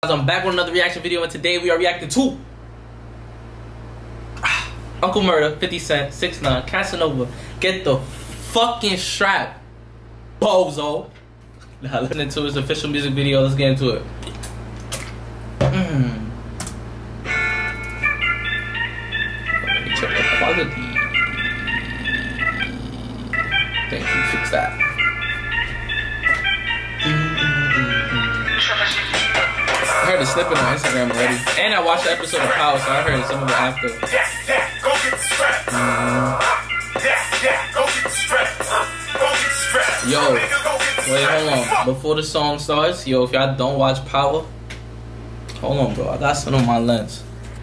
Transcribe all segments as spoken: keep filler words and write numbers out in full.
I'm back with another reaction video, and today we are reacting to Uncle Murda, fifty cent, six nine, Casanova. Get the fucking strap, bozo. Now listening to his official music video. Let's get into it. Mm. Let me check the quality. Thank you, fix that. I heard the snippet on Instagram already, and I watched the episode of Power, so I heard some of it after. Yeah, yeah, go get the strap. Mm. Yeah, yeah, go get the strap. Go get the strap. Yo, Nigga, go get the wait, strap. hold on. Before the song starts, yo, if y'all don't watch Power, hold on, bro. I got something on my lens.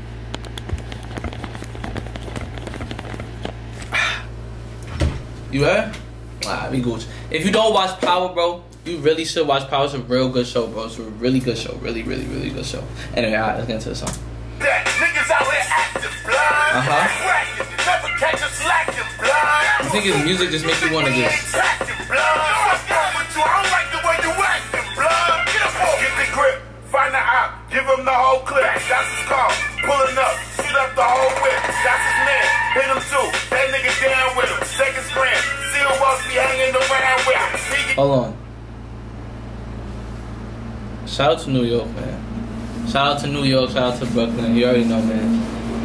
You heard? Alright, we Gucci. If you don't watch Power, bro, you really should watch Power. It's a real good show, bro. It's a really good show. Really, really, really good show. Anyway, alright, let's get into the song. That niggas out here acting blind. Uh-huh. Cracking, never catch us lacking blind. You think his music just make you want to just... Acting blind. What's wrong with you? I don't like the way you acting blind. Get up, get the grip. Find the op. Give him the whole clip. That's his car. Pulling up. Shoot up the whole whip. That's his man. Hit him too. That nigga down with him. Second scram. See who else be hanging around with him. He Hold on. Shout out to New York, man. Shout out to New York. Shout out to Brooklyn. You already know, man.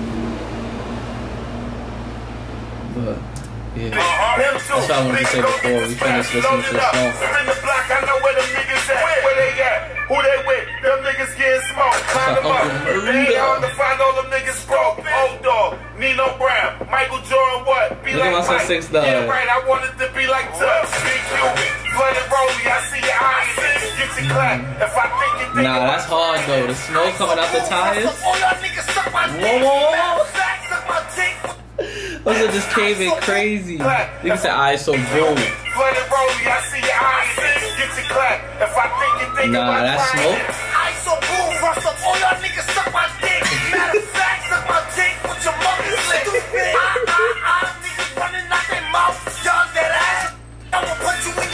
But, yeah. That's what I wanted to say before we finish listening to the song. In the block, I know where them niggas at. Where they at? Who they with? Them niggas getting smoked. Climb them up. They ain't hard to find all them niggas broke. Old dog, Nino Brown, Michael Jordan, what? Be Look at like my son, Mike. six dollars. Yeah, right. I wanted to be like Tubbs. Big Cuban, flooded Rolly. I see your eyes. Get your clap. If I think you think Nah, that's hard though. The smoke coming out the tires. Whoa, whoa, whoa. What's up, just caving crazy? Nigga said, "I so boom." Flooded Rolly. I see your eyes. Get your clap. If I think you think Nah, that's smoke. I so boom. Rust up. All y'all niggas suck my dick. Matter of fact, suck my dick with your mother's lick. I, I, I, niggas running out their mouth. Y'all that ass. I'ma put you in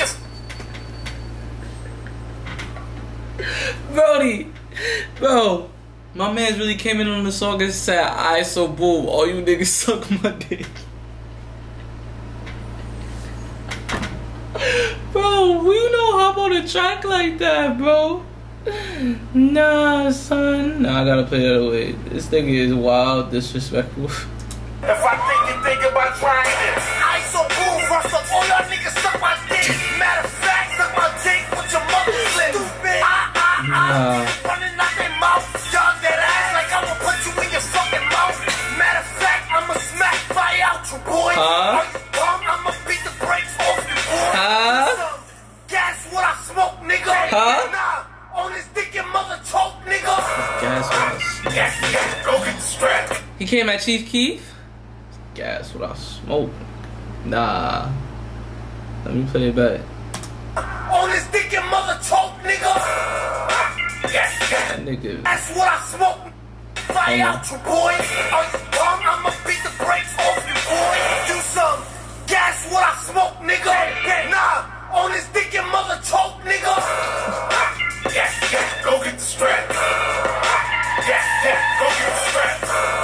your. Brody, bro, my man's really came in on the song and said, "I so boom, all you niggas suck my dick." Bro, you know hop on a track like that, bro. Nah, son. Nah, I gotta play that away. This thing is wild, disrespectful. If I think you think about trying it, I so boom, rust up. All y'all niggas suck my dick. Matter of fact, suck my dick with your mother's lip. I, I, I, running out their mouth. Y'all that ass like I'ma put you in your fucking mouth. Matter of fact, I'ma smack fire out you, boy. Huh? I'ma beat the brakes off you, boy. Huh? Guess what I smoke, nigga? Huh? Nah, on this dick your mother choke, nigga. Gas was. Yeah, yeah, go get the strap. He came at Chief Keef. Gas without smoke. Nah. Let me play it back. On this dick your mother choke, nigga. Yeah, yeah. That nigga. That's what I smoke. Fire out you, boy. Are you dumb? I'ma beat the brakes off you, boy. Do some. Gas what I smoke, nigga. Nah, on this dick your mother choke, nigga. Yeah, yeah, go get the strap. Yeah, yeah, go get the strap.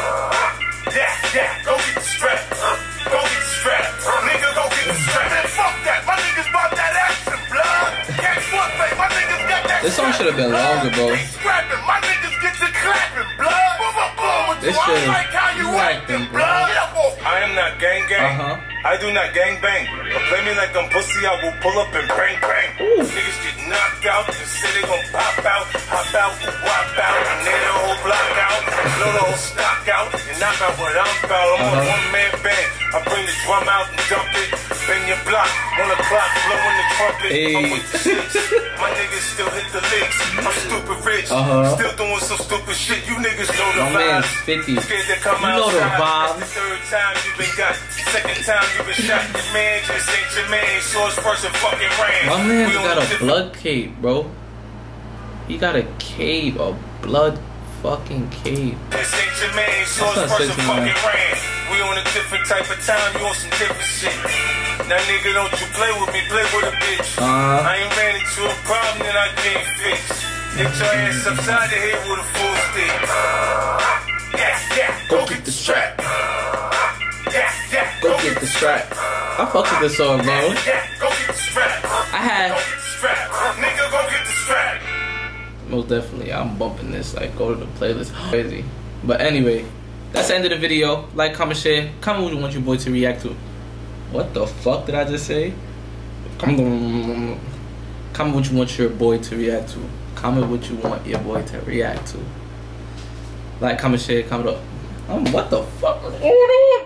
Yeah, yeah, go get the strap. Go get the strap. Nigga, go get the strap. Man, fuck that. My niggas bought that action, blood. Guess what, babe? My niggas got that. This song should have been longer, bro. Scrapping. My niggas get to clapping, blood. This I shit. like how you acting, blood. I am not gang gang. Uh-huh. I do not gang bang. But play me like I'm pussy, I will pull up and bang bang. Ooh. Niggas get knocked out, and say they gon' pop out, hop out, wop out, and they the whole block out, blow the whole stock out, and knock out what I'm about. I'm Uh-huh. on one man band. I bring the drum out and dump it. Bang your block, on the clock, blowing the trumpet. Hey. I'm with the shits. My niggas still hit the licks. I'm stupid rich, Uh-huh. still doing some stupid shit. You niggas know the My vibes. man's fifty. Scared to come You know the outside. vibe. The third time you been got, second time you been shot. Your man just ain't your man. So it's first and fucking ran. My man's We on got a different- blood cave, bro. He got a cave, a blood fucking cave. This ain't your man. So That's it's not first and sexy, fucking man. ran. We on a different type of time. You on some different shit. Now nigga, don't you play with me. Play with a bitch. Uh-huh. I ain't ran into a problem that I can't fix. Get your ass upside the head with a full stick. Yeah, yeah, go get the strap. Yeah, yeah, Go get the strap. I fucked with this song, bro. Yeah, go get the strap. I had. Go get the strap. Nigga, go get the strap. Most definitely, I'm bumping this. Like, go to the playlist. Crazy. But anyway, that's the end of the video. Like, comment, share. Comment what you want your boy to react to. What the fuck did I just say? Comment what you want your boy to react to. Comment what you want your boy to react to. Like, comment, share, comment up. Um, what the fuck?